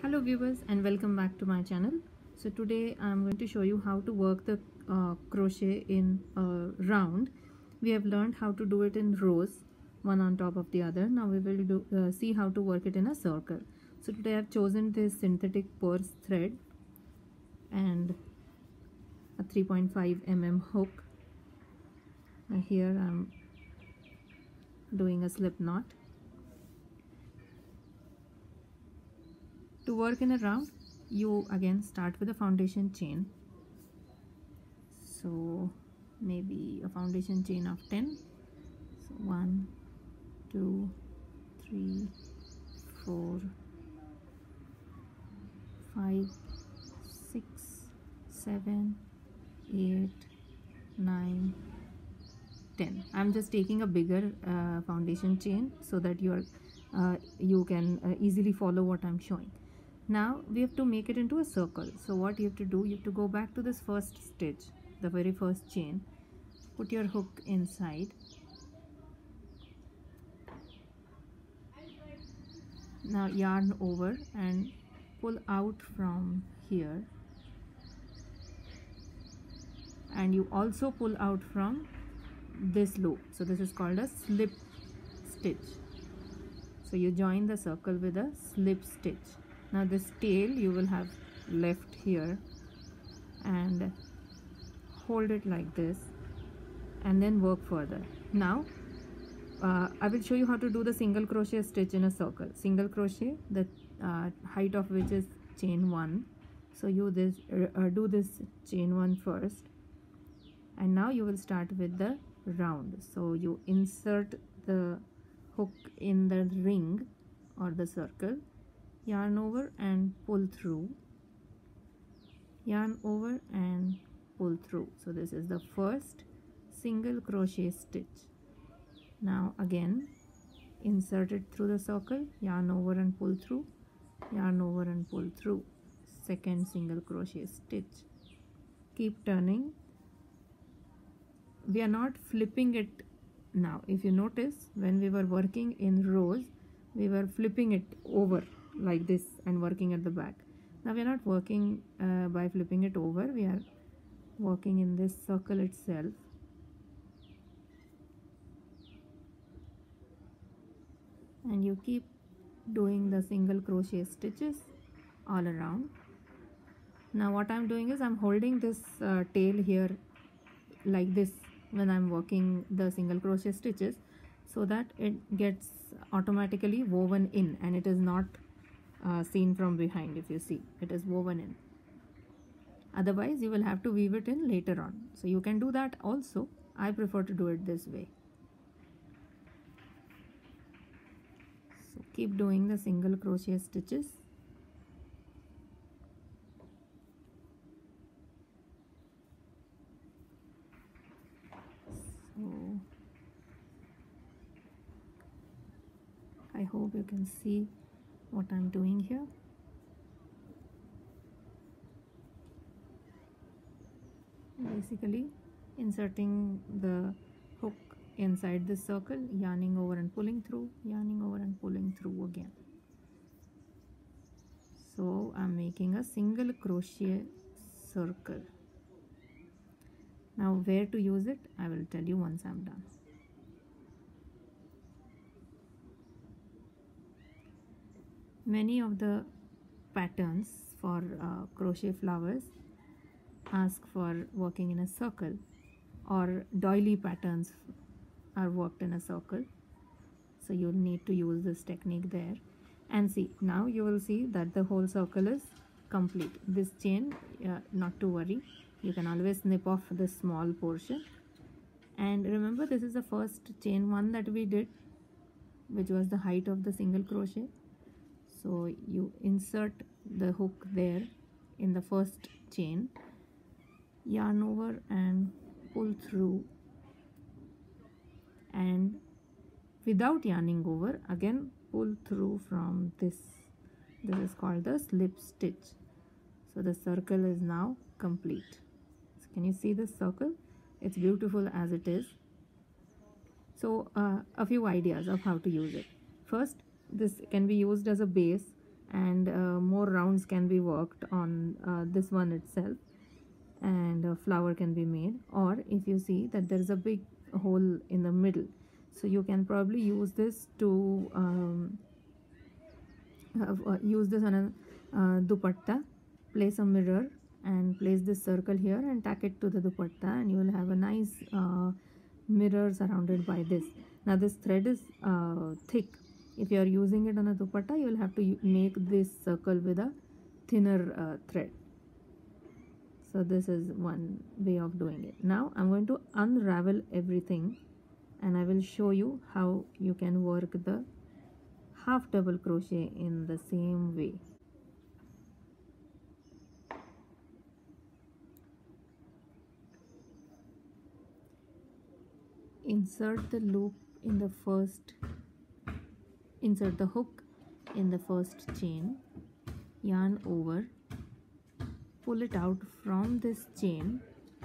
Hello viewers and welcome back to my channel. So today I'm going to show you how to work the crochet in a round. We have learned how to do it in rows, one on top of the other. Now we will see how to work it in a circle. So today I've chosen this synthetic purse thread and a 3.5 mm hook. And here I'm doing a slip knot. To work in a round, you again start with a foundation chain. So maybe a foundation chain of 10. So 1, 2, 3, 4, 5, 6, 7, 8, 9, 10. I'm just taking a bigger foundation chain so that you can easily follow what I'm showing. Now we have to make it into a circle. So what you have to do, you have to go back to this first stitch, the very first chain, put your hook inside, now yarn over and pull out from here, and you also pull out from this loop. So this is called a slip stitch. So you join the circle with a slip stitch. Now this tail you will have left here and hold it like this and then work further. Now I will show you how to do the single crochet stitch in a circle. Single crochet, the height of which is chain 1. So you do this chain 1 first, and now you will start with the round. So you insert the hook in the ring or the circle, yarn over and pull through, yarn over and pull through. So this is the first single crochet stitch. Now again insert it through the circle, yarn over and pull through, yarn over and pull through, second single crochet stitch. Keep turning. We are not flipping it now. If you notice, when we were working in rows, we were flipping it over like this and working at the back. Now we are not working by flipping it over, we are working in this circle itself. And you keep doing the single crochet stitches all around. Now what I'm doing is I'm holding this tail here like this when I'm working the single crochet stitches, so that it gets automatically woven in and it is not seen from behind. If you see, it is woven in. Otherwise you will have to weave it in later on. So you can do that also. I prefer to do it this way. So keep doing the single crochet stitches. So I hope you can see what I'm doing here. Basically inserting the hook inside this circle, yarning over and pulling through, yarning over and pulling through again. So I'm making a single crochet circle. Now where to use it, I will tell you once I'm done. Many of the patterns for crochet flowers ask for working in a circle, or doily patterns are worked in a circle. So you'll need to use this technique there. And see, now you will see that the whole circle is complete. This chain, not to worry, you can always snip off the small portion. And remember, this is the first chain 1 that we did, which was the height of the single crochet. So you insert the hook there in the first chain, yarn over and pull through, and without yarning over, again pull through from this. This is called the slip stitch. So the circle is now complete. So can you see this circle? It's beautiful as it is. So a few ideas of how to use it. First, this can be used as a base and more rounds can be worked on this one itself, and a flower can be made. Or if you see that there is a big hole in the middle, so you can probably use this to use this on a dupatta, place a mirror and place this circle here and tack it to the dupatta, and you will have a nice mirror surrounded by this. Now this thread is thick. If you are using it on a dupatta, you will have to make this circle with a thinner thread. So this is one way of doing it. Now I'm going to unravel everything and I will show you how you can work the half double crochet in the same way. Insert the loop in the first, insert the hook in the first chain, yarn over, pull it out from this chain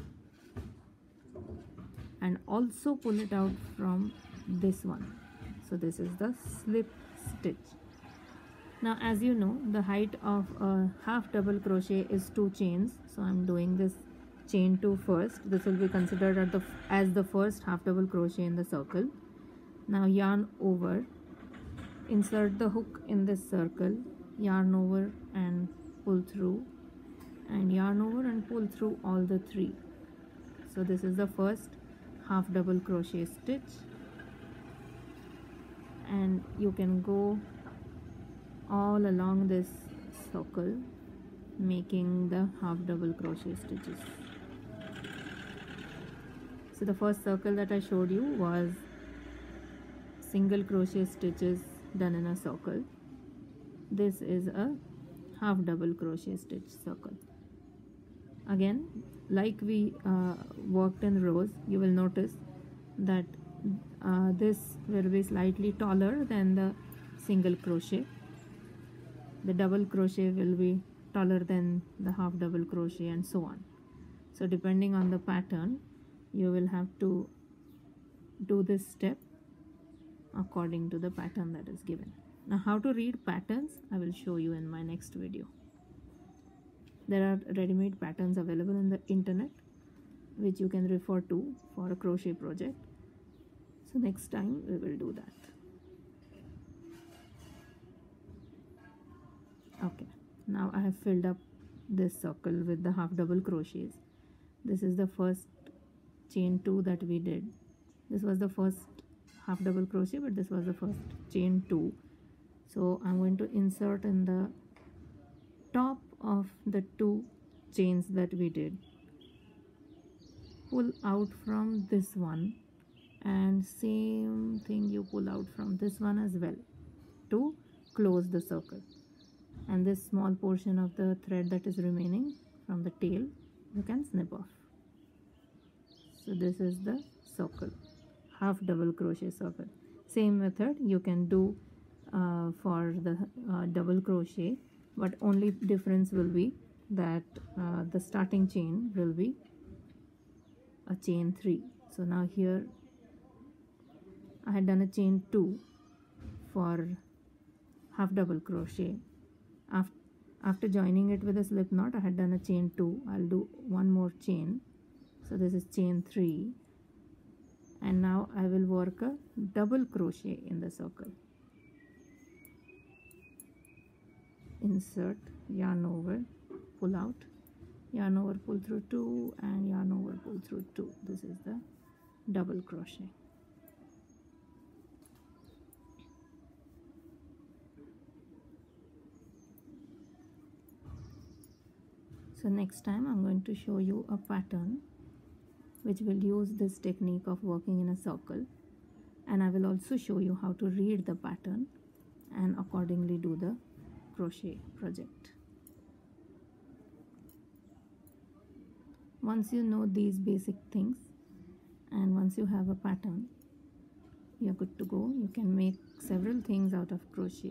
and also pull it out from this one. So this is the slip stitch. Now as you know, the height of a half double crochet is 2 chains, so I'm doing this chain 2 first. This will be considered as the first half double crochet in the circle. Now yarn over, insert the hook in this circle, yarn over and pull through, and yarn over and pull through all the 3. So this is the first half double crochet stitch, and you can go all along this circle making the half double crochet stitches. So the first circle that I showed you was single crochet stitches done in a circle. This is a half double crochet stitch circle. Again, like we worked in rows, you will notice that this will be slightly taller than the single crochet. The double crochet will be taller than the half double crochet, and so on. So depending on the pattern, you will have to do this step according to the pattern that is given. Now how to read patterns, I will show you in my next video. There are ready-made patterns available on the internet which you can refer to for a crochet project. So next time we will do that. Okay, now I have filled up this circle with the half double crochets. This is the first chain 2 that we did. This was the first half double crochet, but this was the first chain 2. So I'm going to insert in the top of the 2 chains that we did, pull out from this one, and same thing you pull out from this one as well to close the circle. And this small portion of the thread that is remaining from the tail, you can snip off. So this is the circle, half double crochet circle. Same method you can do for the double crochet, but only difference will be that the starting chain will be a chain 3. So now here I had done a chain 2 for half double crochet. After joining it with a slip knot, I had done a chain 2. I'll do one more chain. So this is chain 3, and now I will work a double crochet in the circle. Insert, yarn over, pull out, yarn over, pull through 2, and yarn over, pull through 2. This is the double crochet. So next time I'm going to show you a pattern which will use this technique of working in a circle, and I will also show you how to read the pattern and accordingly do the crochet project. Once you know these basic things and once you have a pattern, you're good to go. You can make several things out of crochet.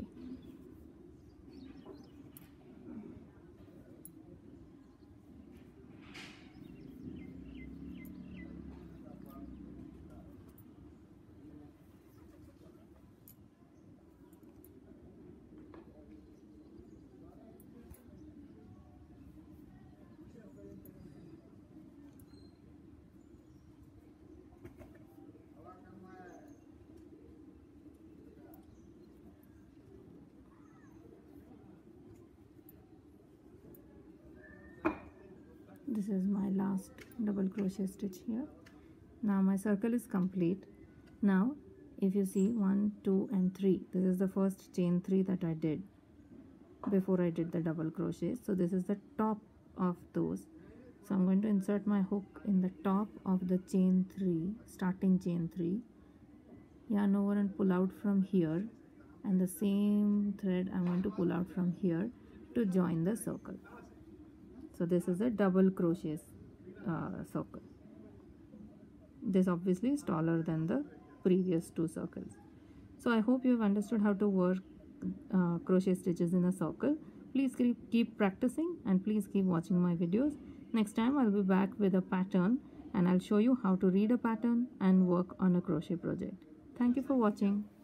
This is my last double crochet stitch here. Now my circle is complete. Now if you see 1, 2 and 3, this is the first chain 3 that I did before I did the double crochet. So this is the top of those. So I'm going to insert my hook in the top of the chain 3, starting chain 3, yarn over and pull out from here, and the same thread I'm going to pull out from here to join the circle. So this is a double crochet circle. This obviously is taller than the previous 2 circles. So I hope you have understood how to work crochet stitches in a circle. Please keep practicing and please keep watching my videos. Next time I'll be back with a pattern and I'll show you how to read a pattern and work on a crochet project. Thank you for watching.